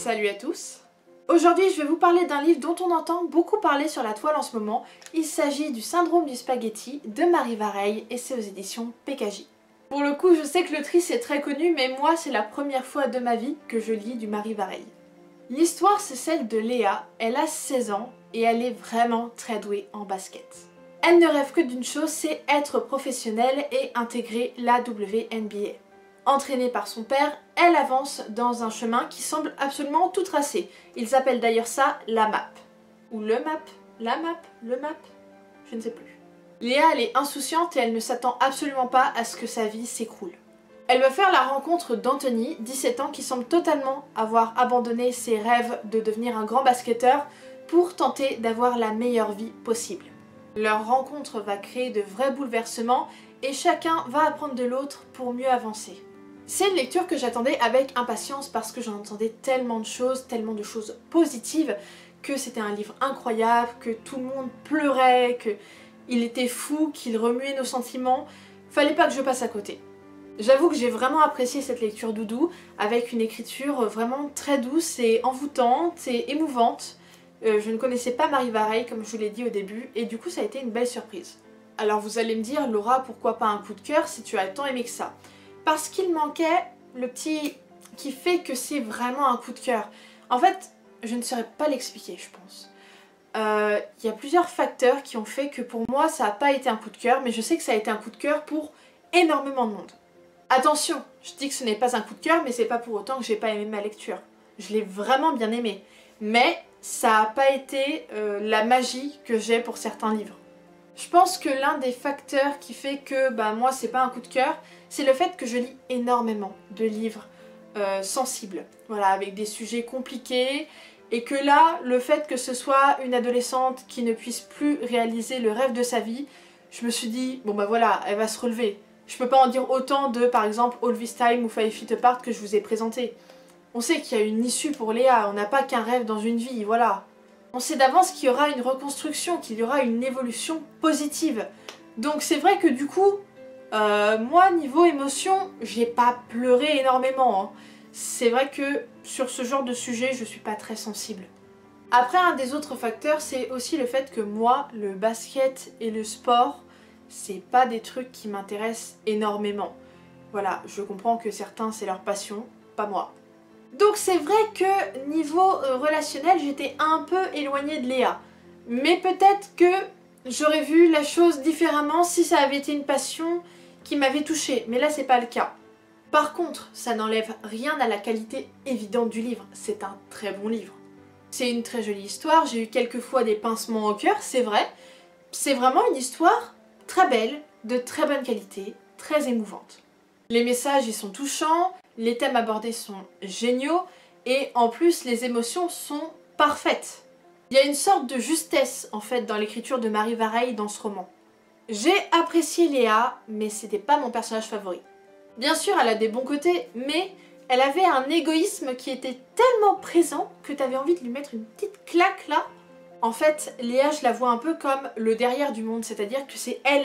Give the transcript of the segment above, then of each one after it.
Salut à tous! Aujourd'hui je vais vous parler d'un livre dont on entend beaucoup parler sur la toile en ce moment. Il s'agit du Syndrome du spaghetti de Marie Vareille et c'est aux éditions PKJ. Pour le coup je sais que l'autrice est très connue mais moi c'est la première fois de ma vie que je lis du Marie Vareille. L'histoire c'est celle de Léa, elle a 16 ans et elle est vraiment très douée en basket. Elle ne rêve que d'une chose, c'est être professionnelle et intégrer la WNBA. Entraînée par son père, elle avance dans un chemin qui semble absolument tout tracé. Ils appellent d'ailleurs ça la map. Ou le map, la map, le map, je ne sais plus. Léa, elle est insouciante et elle ne s'attend absolument pas à ce que sa vie s'écroule. Elle va faire la rencontre d'Anthony, 17 ans, qui semble totalement avoir abandonné ses rêves de devenir un grand basketteur pour tenter d'avoir la meilleure vie possible. Leur rencontre va créer de vrais bouleversements et chacun va apprendre de l'autre pour mieux avancer. C'est une lecture que j'attendais avec impatience parce que j'en entendais tellement de choses positives, que c'était un livre incroyable, que tout le monde pleurait, qu'il était fou, qu'il remuait nos sentiments. Fallait pas que je passe à côté. J'avoue que j'ai vraiment apprécié cette lecture doudou, avec une écriture vraiment très douce et envoûtante et émouvante. Je ne connaissais pas Marie Vareille comme je vous l'ai dit au début et du coup ça a été une belle surprise. Alors vous allez me dire, Laura, pourquoi pas un coup de cœur si tu as tant aimé que ça? Parce qu'il manquait le petit qui fait que c'est vraiment un coup de cœur. En fait, je ne saurais pas l'expliquer, je pense. Y a plusieurs facteurs qui ont fait que pour moi ça n'a pas été un coup de cœur, mais je sais que ça a été un coup de cœur pour énormément de monde. Attention, je dis que ce n'est pas un coup de cœur, mais c'est pas pour autant que j'ai pas aimé ma lecture. Je l'ai vraiment bien aimé. Mais ça n'a pas été la magie que j'ai pour certains livres. Je pense que l'un des facteurs qui fait que moi c'est pas un coup de cœur, c'est le fait que je lis énormément de livres sensibles, voilà, avec des sujets compliqués, et que là, le fait que ce soit une adolescente qui ne puisse plus réaliser le rêve de sa vie, je me suis dit, bon voilà, elle va se relever. Je peux pas en dire autant de, par exemple, All This Time ou Five Feet Apart que je vous ai présenté. On sait qu'il y a une issue pour Léa, on n'a pas qu'un rêve dans une vie, voilà. On sait d'avance qu'il y aura une reconstruction, qu'il y aura une évolution positive. Donc c'est vrai que du coup, moi niveau émotion, j'ai pas pleuré énormément. Hein. C'est vrai que sur ce genre de sujet, je suis pas très sensible. Après, un des autres facteurs, c'est aussi le fait que moi, le basket et le sport, c'est pas des trucs qui m'intéressent énormément. Voilà, je comprends que certains c'est leur passion, pas moi. Donc c'est vrai que niveau relationnel, j'étais un peu éloignée de Léa. Mais peut-être que j'aurais vu la chose différemment si ça avait été une passion qui m'avait touchée. Mais là, c'est pas le cas. Par contre, ça n'enlève rien à la qualité évidente du livre. C'est un très bon livre. C'est une très jolie histoire. J'ai eu quelques fois des pincements au cœur, c'est vrai. C'est vraiment une histoire très belle, de très bonne qualité, très émouvante. Les messages, ils sont touchants. Les thèmes abordés sont géniaux et en plus les émotions sont parfaites. Il y a une sorte de justesse en fait dans l'écriture de Marie Vareille dans ce roman. J'ai apprécié Léa, mais c'était pas mon personnage favori. Bien sûr elle a des bons côtés, mais elle avait un égoïsme qui était tellement présent que t'avais envie de lui mettre une petite claque là. En fait, Léa je la vois un peu comme le derrière du monde, c'est-à-dire que c'est elle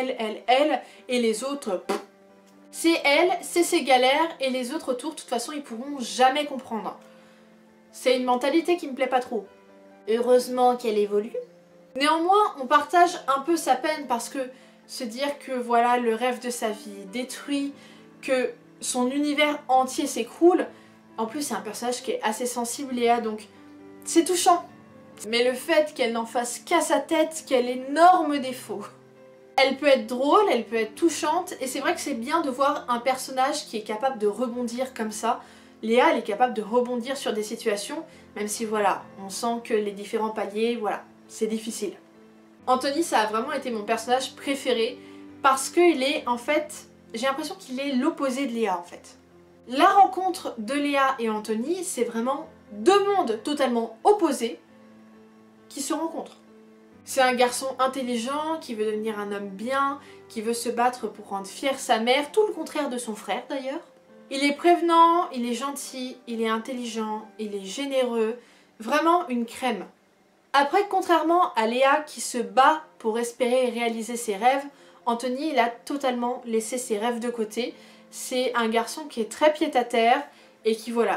et les autres... C'est elle, c'est ses galères, et les autres autour, de toute façon, ils pourront jamais comprendre. C'est une mentalité qui me plaît pas trop. Heureusement qu'elle évolue. Néanmoins, on partage un peu sa peine parce que se dire que voilà, le rêve de sa vie détruit, que son univers entier s'écroule. En plus, c'est un personnage qui est assez sensible, Léa, donc c'est touchant. Mais le fait qu'elle n'en fasse qu'à sa tête, quel énorme défaut. Elle peut être drôle, elle peut être touchante, et c'est vrai que c'est bien de voir un personnage qui est capable de rebondir comme ça. Léa, elle est capable de rebondir sur des situations, même si voilà, on sent que les différents paliers, voilà, c'est difficile. Anthony, ça a vraiment été mon personnage préféré, parce qu'il est, en fait, j'ai l'impression qu'il est l'opposé de Léa, en fait. La rencontre de Léa et Anthony, c'est vraiment deux mondes totalement opposés qui se rencontrent. C'est un garçon intelligent qui veut devenir un homme bien, qui veut se battre pour rendre fière sa mère, tout le contraire de son frère d'ailleurs. Il est prévenant, il est gentil, il est intelligent, il est généreux, vraiment une crème. Après, contrairement à Léa qui se bat pour espérer réaliser ses rêves, Anthony il a totalement laissé ses rêves de côté. C'est un garçon qui est très pied-à-terre et qui voilà,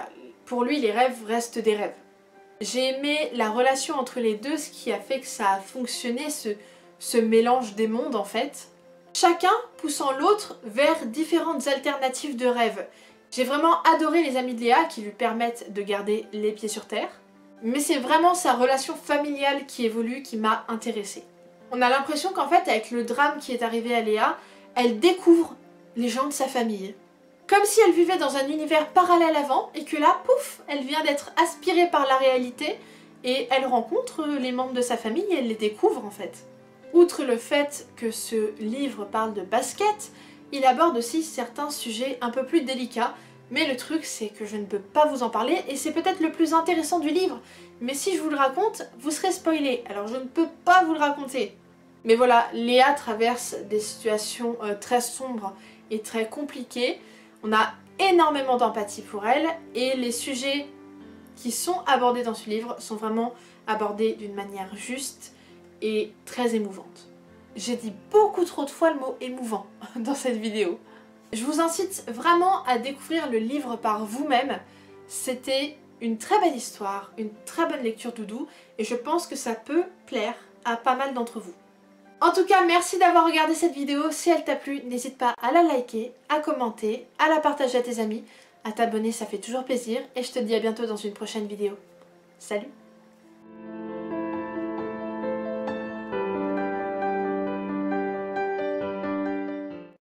pour lui les rêves restent des rêves. J'ai aimé la relation entre les deux, ce qui a fait que ça a fonctionné, ce mélange des mondes en fait. Chacun poussant l'autre vers différentes alternatives de rêves. J'ai vraiment adoré les amis de Léa qui lui permettent de garder les pieds sur terre. Mais c'est vraiment sa relation familiale qui évolue qui m'a intéressée. On a l'impression qu'en fait, avec le drame qui est arrivé à Léa, elle découvre les gens de sa famille. Comme si elle vivait dans un univers parallèle avant et que là, pouf, elle vient d'être aspirée par la réalité et elle rencontre les membres de sa famille et elle les découvre en fait. Outre le fait que ce livre parle de basket, il aborde aussi certains sujets un peu plus délicats. Mais le truc, c'est que je ne peux pas vous en parler et c'est peut-être le plus intéressant du livre. Mais si je vous le raconte, vous serez spoilé, alors je ne peux pas vous le raconter. Mais voilà, Léa traverse des situations très sombres et très compliquées. On a énormément d'empathie pour elle et les sujets qui sont abordés dans ce livre sont vraiment abordés d'une manière juste et très émouvante. J'ai dit beaucoup trop de fois le mot émouvant dans cette vidéo. Je vous incite vraiment à découvrir le livre par vous-même. C'était une très belle histoire, une très bonne lecture doudou et je pense que ça peut plaire à pas mal d'entre vous. En tout cas, merci d'avoir regardé cette vidéo. Si elle t'a plu, n'hésite pas à la liker, à commenter, à la partager à tes amis, à t'abonner, ça fait toujours plaisir et je te dis à bientôt dans une prochaine vidéo. Salut!